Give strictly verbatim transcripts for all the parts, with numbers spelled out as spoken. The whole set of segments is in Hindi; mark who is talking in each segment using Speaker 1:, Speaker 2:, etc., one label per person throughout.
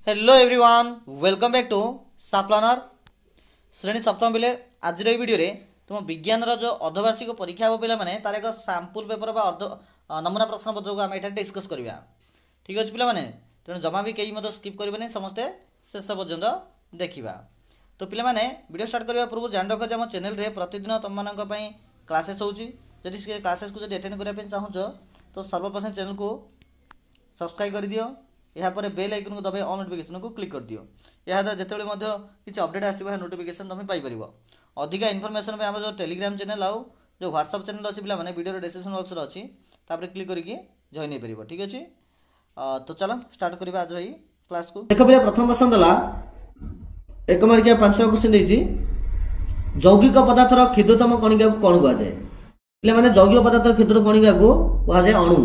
Speaker 1: Hello everyone welcome back to साफ लर्नर श्रेणी सप्तम पिले आज वीडियो रे तुम विज्ञान जो अर्धवार्षिक परीक्षा हम पे मैंने तार एक सैंपल पेपर बा अर्ध नमूना प्रश्न पत्र को आम ये डिस्कस करवा ठीक अच्छे पे तेणु जमा भी कई मत स्किप करेंगे समस्ते शेष पर्यंत देखा। तो पे वीडियो स्टार्ट करने पूर्व जान रख आम चैनल रे प्रतिदिन तुम मान क्लासेस होची जदि क्लासेस को जब अटेंड करने चाहूँ तो सर्वप्रथम चैनल को सब्सक्राइब कर दियो यापर बेल आइकन को दबाई ऑल नोटिफिकेशन को क्लिक कर दियो या जिते किसी अपडेट आसो नोटिफिकेशन तुम पाइपर अधिका इनफॉरमेशन पे आम जो टेलीग्राम चैनल आउ जो व्हाट्सएप चैनल अच्छी पे वीडियो डिस्क्रिप्शन बॉक्स अच्छी तापर क्लिक करके जॉइन हो पार ठीक अच्छे। तो चलो स्टार्ट करवा आज ही क्लास को देख पे प्रथम प्रश्न दला एक मार्किया पांच क्वेश्चन देछि यौगिक पदार्थर क्षुद्रतम कणिका को कौन कह जाए पे माने यौगिक पदार्थर क्षुद्र कणिका को कह जाए अणु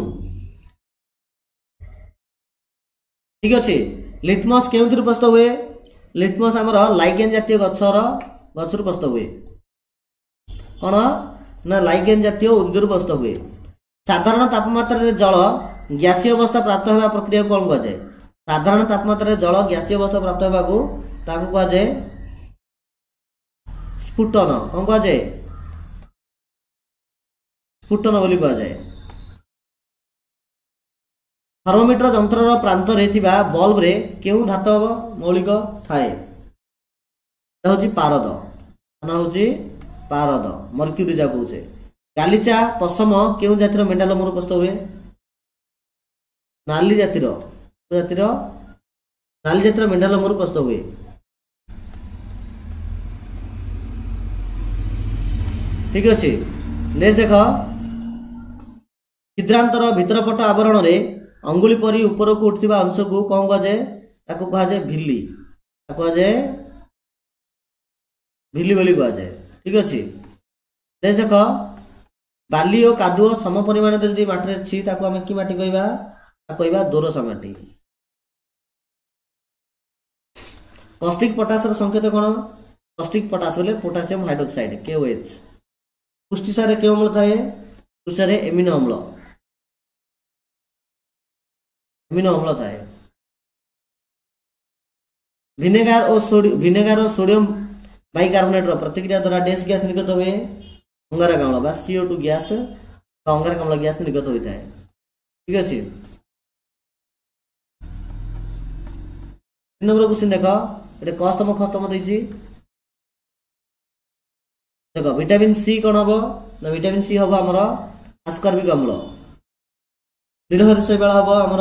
Speaker 1: ठीक अच्छे। लिटमस के प्रस्तुत हुए लिटमस आमर लाइकेन जातीय गछर गछर प्रस्तुत हुए कौन ना लाइकेन जातीय उद्भिद प्रस्तुत हुए। साधारण तापमात्रा जल गैसीय अवस्था प्राप्त होगा प्रक्रिया कौन कह जाए साधारण तापमात्रा जल गैसीय अवस्था प्राप्त होगा कह जाए स्फुटन कौन कह जाए स्फुटन बोली कह जाए। थर्मोमीटर जंतर प्रांत बल्ब रे केउ धातव मौलिक थाए हूँ पारद हूँ पारद मर्क्यूरी जा कहे। गालीचा पशम केउ जातिर मेंढा लोमर प्रस्तुत हुए नाली जातिर जातिर नाली जातिर मेंढा लोमर प्रस्तुत हुए। ठीक अच्छे नेक्स्ट देख छिद्रांतर भितरपट आवरण रे अंगुली परी ऊपर को उठा अंश को कौन कह जाए कह जाए भिली कह जाए भिली बोली कह जाए। ठीक अच्छे देख बाली और कादुओ सम परिमाण जब माटी अच्छी आम कि माटी कहवा कहवा दोरसा माटी। कॉस्टिक पोटास संकेत कौन कॉस्टिक पोटास बोले पोटासियम हाइड्रोक्साइड के ओ एच। पुष्टिसार के अम्ल थाए पुष्टिसार एमिनो अम्ल एमिनो अम्ल थाए। विनेगार और सोडियम विनेगार और सोडियम बाइकार्बोनेट प्रतिक्रिया द्वारा डैश गैस निर्गत हुए अंगारक अम्ल बा सी ओ टू गैस अंगारक अम्ल गैस निर्गत होता है। ठीक अच्छे तीन नंबर क्वेश्चन देख ये कस्तम खस्तम देख विटामिन सी कौन हम ना विटामिन सी हम आमर आस्कर्बिक अम्ल। दृढ़ शैवाल हम आमर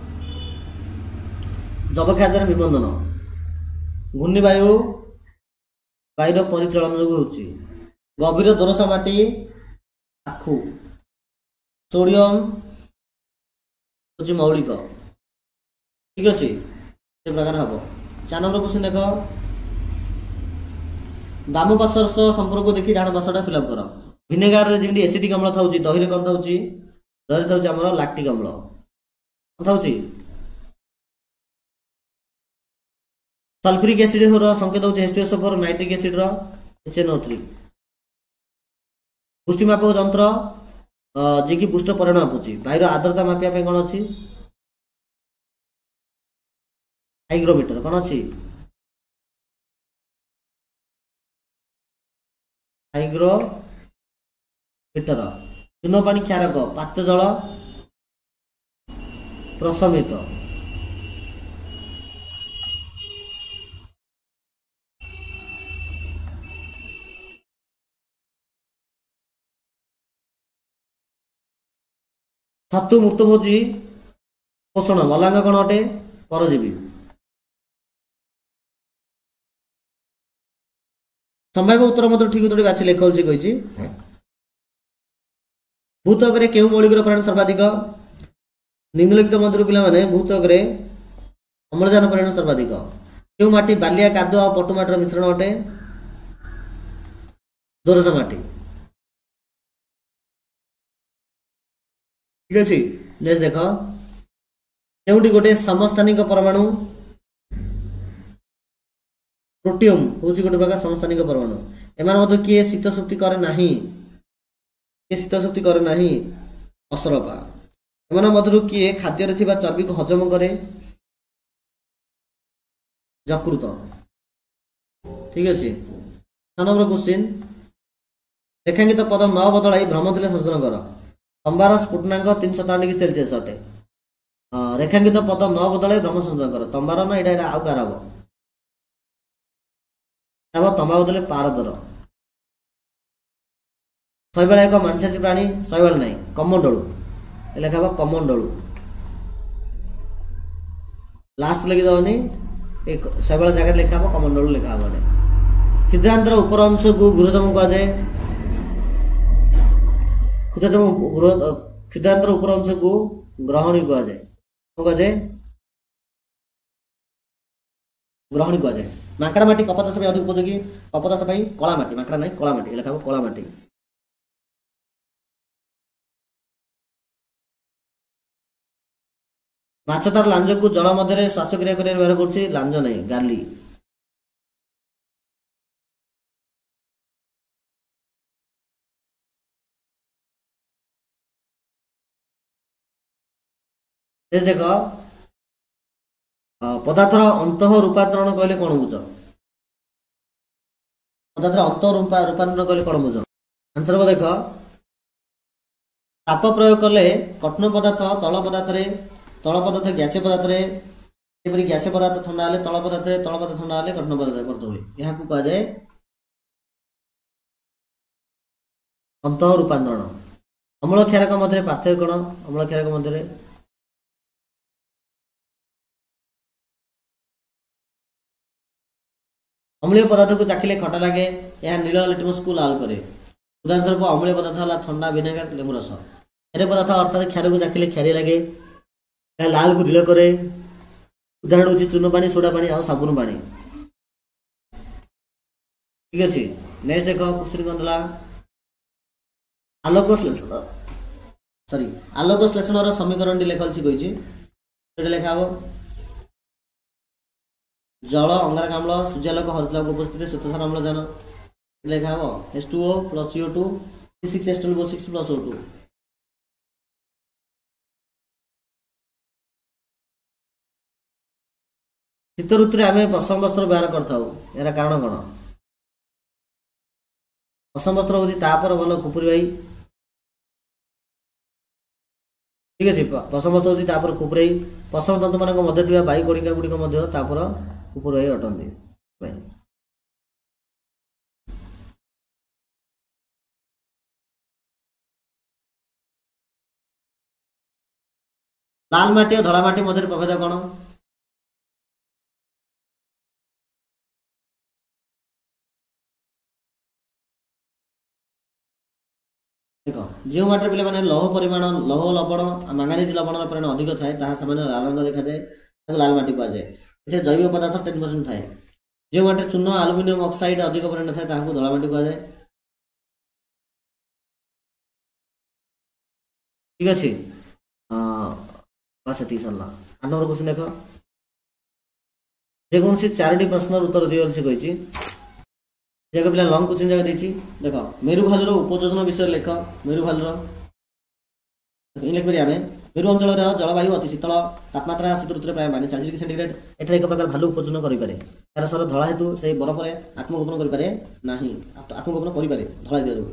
Speaker 1: जबख्याजन विबंधन। घूर्णिवायु वायुर परिचालन जो होची। गभीर दोरसा माटी आखु। सोडियम होची मौलिक। ठीक अच्छे ये प्रकार हम। चार नंबर क्वेश्चन देख बाम पार्श्वर संपर्क को देखी डाण पार्श्वटा फिलअप कर। विनेगार जमी एसिडिक अम्ल था दही कौन था दही था आम लैक्टिक अम्ल था सल्फ्यूरिक एसिड संकेत होची H two S O four nitric acid H N O three. पुष्टिमापक जंत्र जी की पुष्ट परिणाम मापुची वायुर आर्द्रता मापिया कौन अच्छी हाइग्रोमीटर कौन अच्छी हाइग्रोमीटर। चून पानी क्षारक पात्र जल प्रशमित। धातु मुक्तभोजी पोषण मलांग कौन अटे परजीवी। संभाव्य उत्तर मत ठीक उत्तर बाछी लेख कही भूतक रे केउ मौलिक परिमाण सर्वाधिक निम्नलिखित मध्य पिला भूतक रे अम्लजान परिमाण सर्वाधिक केउ माटी बालिया कादुआ और पटु माटीर मिश्रण अटे दोरसा माटी। ठीक अच्छे नेक्स्ट देख केउटी गोटे समस्थानिक परमाणु प्रोटियम हूँ गोटे प्रकार समस्थानिक परमाणु एम किए शीत शक्ति करे नाही किए शीत शक्ति करे नाही असरपा एम किए खाद्य चर्बी को हजम करे ଯକୃତ। ଠିକ ଅଛି। ଛଅ ନମ୍ବର କ୍ୱେଶ୍ଚିନ୍, ରେଖାଙ୍କିତ ପଦ ନ ବଦଳାଇ ଭ୍ରମ ଥିଲେ ସଂଶୋଧନ କର। ତମ୍ବାର ସ୍ଫୁଟନାଙ୍କ ତିନିଶହ ସତାବନ ଡିଗ୍ରୀ ସେଲସିୟସ୍ ଅଟେ। ରେଖାଙ୍କିତ ପଦ ନ ବଦଳାଇ ଭ୍ରମ ସଂଶୋଧନ କର। ତମ୍ବାର ନା ଏଇଟା ଏଇଟା ଆଉ କାହାର ହବ? ହବ ତମ୍ବା ବଦଳେ ପାରଦର। ଶୈବାଳ ଏକ ମାଂସାଶୀ ପ୍ରାଣୀ, ଶୈବାଳ ନାହିଁ, କମଣ୍ଡଳୁ ଲେଖା ହବ କମଣ୍ଡଳୁ। ଲାଷ୍ଟ ଲେଖିଦବନି, ଶୈବାଳ ଜାଗାରେ ଲେଖା ହବ କମଣ୍ଡଳୁ ଲେଖା ହବ। କ୍ଷୁଦ୍ରାନ୍ତର ଉପର ଅଂଶକୁ ବୃହତ୍ତମ କୁହାଯାଏ। କ୍ଷୁଦ୍ରତମ କ୍ଷୁଦ୍ରାନ୍ତର ଉପର ଅଂଶକୁ ଗ୍ରହଣୀ କୁହାଯାଏ। କଣ କୁହାଯାଏ? ଗ୍ରହଣୀ କୁହାଯାଏ। ମାଙ୍କଡା ମାଟି କପା ଚାଷ ପାଇଁ ଅଧିକ ଉପଯୋଗୀ। କପା ଚାଷ ପାଇଁ କଳା ମାଟି, ମାଙ୍କଡା ନାହିଁ କଳା ମାଟି ଲେଖା ହବ କଳା ମାଟି। ମାଛ ତାର ଲାଞ୍ଜକୁ ଜଳ ମଧ୍ୟରେ ଶ୍ୱାସକ୍ରିୟା କରିବା ବ୍ୟବହାର କରୁଛି। ଲାଞ୍ଜ ନାହିଁ, ଗାଲି। ଦେଖ, ପଦାର୍ଥର ଅନ୍ତଃ ରୂପାନ୍ତରଣ କହିଲେ କଣ ବୁଝ? ପଦାର୍ଥର ଅନ୍ତଃ ରୂପାନ୍ତରଣ କହିଲେ କଣ ବୁଝ? ଆନ୍ସର ହବ ଦେଖ, ତାପ ପ୍ରୟୋଗ କଲେ କଠିନ ପଦାର୍ଥ ତଳ ପଦାର୍ଥରେ, ତଳ ପଦାର୍ଥ ଗ୍ୟାସୀୟ ପଦାର୍ଥରେ, ସେପରି ଗ୍ୟାସୀୟ ପଦାର୍ଥ ଥଣ୍ଡା ହେଲେ ତଳ ପଦାର୍ଥରେ, ତଳ ପଦାର୍ଥ ଥଣ୍ଡା ହେଲେ କଠିନ ପଦାର୍ଥରେ ପରିଣତ ହୁଏ। ଏହାକୁ କୁହାଯାଏ ଅନ୍ତଃ ରୂପାନ୍ତରଣ। ଅମ୍ଳ କ୍ଷାରକ ମଧ୍ୟରେ ପାର୍ଥକ୍ୟ କଣ? ଅମ୍ଳ କ୍ଷାରକ ମଧ୍ୟରେ ଅମ୍ଳୀୟ ପଦାର୍ଥକୁ ଚାଖିଲେ ଖଟା ଲାଗେ। ଏହା ନୀଳ ଲିଟମସକୁ ଲାଲ କରେ। ଉଦାହରଣ ସ୍ୱରୂପ ଅମ୍ଳୀୟ ପଦାର୍ଥ ହେଲା ଥଣ୍ଡା, ଭିନେଗାର, ଲେମ୍ବୁ ରସ। କ୍ଷାରୀୟ ପଦାର୍ଥ ଅର୍ଥାତ୍ କ୍ଷାରକୁ ଚାଖିଲେ କ୍ଷାରୀୟ ଲାଗେ, ଏହା ଲାଲକୁ ନୀଳ କରେ। ଉଦାହରଣ ହେଉଛି ଚୂନ ପାଣି, ସୋଡା ପାଣି ଆଉ ସାବୁନ ପାଣି। ଠିକ ଅଛି। ନେକ୍ସଟ ଦେଖ, କ୍ୱେଶ୍ଚିନ୍ କଣ ଥିଲା? ଆଲୋକ ଶ୍ଳେଷଣ ସରି ଆଲୋକ ଶ୍ଳେଷଣର ସମୀକରଣଟି ଲେଖା ଅଛି କହିଛି। ସେଟା ଲେଖା ହବ ଜଳ, ଅଙ୍ଗାରକାମ୍ଳ, ସୂର୍ଯ୍ୟାଲୋକ, ହରିତଲୋକ ଉପସ୍ଥିତିରେ ଶ୍ଵେତସାର ଅମ୍ଳଜାନ। ଲେଖା ହବ H two O plus C O two, C six H twelve O six plus O two. ଶୀତ ଋତୁରେ ଆମେ ପଶମ ବସ୍ତ୍ର ବ୍ୟବହାର କରିଥାଉ। ଏହାର କାରଣ କଣ? ପଶମ ବସ୍ତ୍ର ହଉଛି ତାପର ଭଲ କୁପୁରିବାହୀ। ଠିକ ଅଛି। ପଶମ ବସ୍ତ୍ର ହଉଛି ତାପର କୁପୁରାଇ। ପଶମ ତନ୍ତୁ ମାନଙ୍କ ମଧ୍ୟରେ ଥିବା ବାୟୁ କଣିକା ଗୁଡିକ ମଧ୍ୟ ତାପର କୁପୁରାଇ ଅଟନ୍ତି। ଲାଲ ମାଟି ଓ ଧଳା ମାଟି ମଧ୍ୟରେ ପ୍ରଭେଦ କଣ? ଦେଖ, ଯେଉଁ ମାଟିରେ ପିଲାମାନେ ଲୌହ ପରିମାଣ, ଲୌହ ଲବଣ, ମାଙ୍ଗାନିଜ ଲବଣର ପରିମାଣ ଅଧିକ ଥାଏ ତାହା ସାମାନ୍ୟ ଲାଲ ରଙ୍ଗ ଦେଖାଯାଏ, ତାକୁ ଲାଲ ମାଟି କୁହାଯାଏ। ଏଥିରେ ଜୈବ ପଦାର୍ଥ ଟେନ୍ ପରସେଣ୍ଟ ଥାଏ। ଯେଉଁ ମାଟିରେ ଚୂନ, ଆଲୁମିନିୟମ ଅକ୍ସାଇଡ ଅଧିକ ପରିମାଣ ଥାଏ ତାହାକୁ ଧଳା ମାଟି କୁହାଯାଏ। ଠିକ ଅଛି। ସେତିକି ସରିଲା। ଆଠ ନମ୍ବର କ୍ୱେଶ୍ଚିନ୍ ଦେଖ, ଯେକୌଣସି ଚାରୋଟି ପ୍ରଶ୍ନର ଉତ୍ତର ଦିଅ ସେ କହିଛି। ଯାକ ପିଲା ଲଙ୍ଗ କ୍ୱେଶ୍ଚିନ୍ ଯାକ ଦେଇଛି। ଦେଖ, ମେରୁ ଭାଲୁର ଉପଯୋଜନ ବିଷୟରେ ଲେଖ। ମେରୁ ଭାଲୁର ଲେଖିପାରିବା ଆମେ। ମେରୁ ଅଞ୍ଚଳର ଜଳବାୟୁ ଅତି ଶୀତଳ, ତାପମାତ୍ରା ଶୀତ ଋତୁରେ ପ୍ରାୟ ମାଇନସ୍ ଚାଳିଶ ଡିଗ୍ରୀ ସେଣ୍ଟିଗ୍ରେଡ। ଏଠାରେ ଏକ ପ୍ରକାର ଭାଲୁ ଉପଯୋଜନ କରିପାରେ। ଏହାର ସ୍ୱର ଧଳା ହେତୁ ସେହି ବରଫରେ ଆତ୍ମଗୋପନ କରିପାରେ ନାହିଁ। ଆତ୍ମଗୋପନ କରିପାରେ ଧଳା ଦିଆଯାଉ।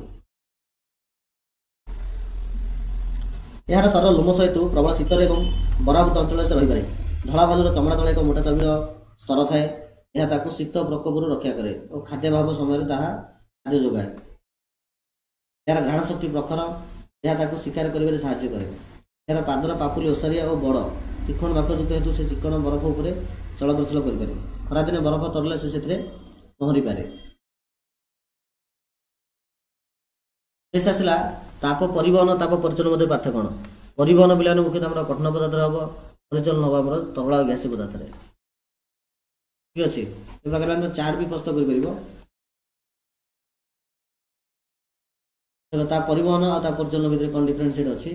Speaker 1: ଏହାର ଶରୀର ଲୋମଶ ହେତୁ ପ୍ରବଳ ଶୀତରେ ଏବଂ ବରାବୃତ ଅଞ୍ଚଳରେ ସେ ରହିପାରେ। ଧଳା ଭାଲୁର ଚମଡ଼ା ତଳେ ଏକ ମୋଟା ଚର୍ବିର ସ୍ତର ଥାଏ। ଏହା ତାକୁ ଶୀତ ପ୍ରକୋପରୁ ରକ୍ଷା କରେ ଓ ଖାଦ୍ୟାଭାବ ସମୟରେ ତାହା ଖାଦ୍ୟ ଯୋଗାଏ। ଏହାର ଘ୍ରାଣ ଶକ୍ତି ପ୍ରଖର। ଏହା ତାକୁ ଶିକାର କରିବାରେ ସାହାଯ୍ୟ କରେ। ଏହାର ପାଦର ପାପୁଲି ଓସାରିଆ ଓ ବଡ଼ ତୀକ୍ଷ୍ଣ ନଖଯୁକ୍ତ ହେତୁ ସେ ଚିକ୍କଣ ବରଫ ଉପରେ ଚଳପ୍ରଚଳ କରିପାରେ। ଖରାଦିନେ ବରଫ ତରଲେ ସେ ସେଥିରେ ପହଁରିପାରେ। ଆସିଲା ତାପ ପରିବହନ, ତାପ ପରିଚାଳନ ମଧ୍ୟରେ ପାର୍ଥକ୍ୟ କଣ? ପରିବହନ ପିଲାମାନେ ମୁଖ୍ୟତଃ ଆମର କଠିନ ପଦାର୍ଥରେ ହବ, ପରିଚାଳନ ହବ ଆମର ତରଳ ଆଉ ଗ୍ୟାସୀୟ ପଦାର୍ଥରେ। ଠିକ ଅଛି। ଏ ପ୍ରକାର ଚାର୍ଟ ବି ପ୍ରସ୍ତୁତ କରିପାରିବ। ତା ପରିବହନ ଆଉ ତା ପରିଚାଳନ ଭିତରେ କଣ ଡିଫରେନ୍ସିଏଟ ଅଛି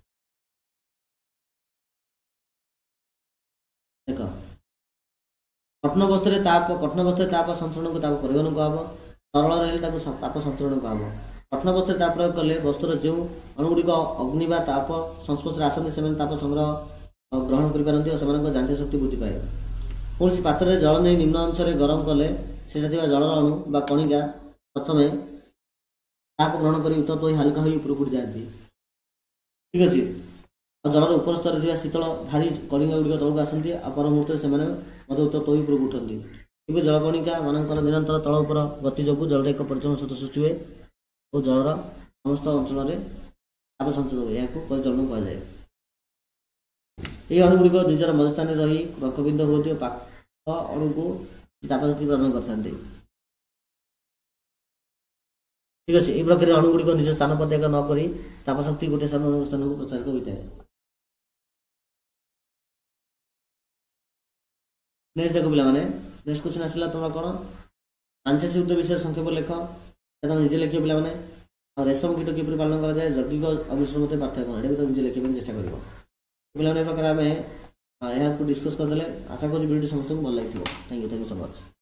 Speaker 1: ଦେଖ। କଠିନ ବସ୍ତୁରେ ତାପ କଠିନ ବସ୍ତୁରେ ତାପ ସଂଚରଣକୁ ତାପ ପରିବହନ କୁହାହବ। ତରଳ ରହିଲେ ତାକୁ ତାପ ସଂଚରଣ କୁହାହବ। କଠିନ ବସ୍ତୁରେ ତାପ ପ୍ରୟୋଗ କଲେ ବସ୍ତୁର ଯେଉଁ ଅଣୁଗୁଡ଼ିକ ଅଗ୍ନି ବା ତାପ ସଂସ୍ପର୍ଶରେ ଆସନ୍ତି ସେମାନେ ତାପ ସଂଗ୍ରହ ଗ୍ରହଣ କରିପାରନ୍ତି ଓ ସେମାନଙ୍କ ଯାନ୍ତ୍ରିକ ଶକ୍ତି ବୃଦ୍ଧି ପାଏ। कौन पात्र जल नहीं निम्न अंश में गरम कले से जल अणु बा कणिका प्रथम ताप ग्रहण कर उत्तप्त हो हालका हो ऊपर उड़ जाती। ठीक अच्छे जलर उपर स्तर में शीतल भारी कणिका गुड़िक तौक आसती पर मुहूर्त से उत्तप्त हो ऊपर उठती। तेज जलकणिका मानकर निरंतर तल उपर गति जो जल एक परिचालन स्रोत सृष्टि हुए और जलर समस्त अंचल में ताप संचय हुए यहाँ परिचालन कहुए। ये अणुगुड़िक निजर मध्य स्थान रही रक्तबिंद होती पाख अणु को तापशक्ति प्रदान करते। ठीक अच्छे ये प्रक्रिया अणुगुड़िक निज स्थान पर त्याग नक तापशक्ति गोटे स्थान अन्य स्थान को प्रचारित होता है। नेक्स्ट देखो पिला माने नेक्स्ट क्वेश्चन आसला तुम कौन आंशिक युद्ध विषय संक्षेप लेख तुम निजे लिख पिला माने रेशम कीट किपरि पालन करा जाए जैविक अविश्व मत पार्थक्य कौन ये निजे लिखा चेष्टा कर पिला प्रकार आम यहाँ डिस्कस करदे। आशा करूँ वीडियो समस्त को भल लगी। Thank you thank you so much.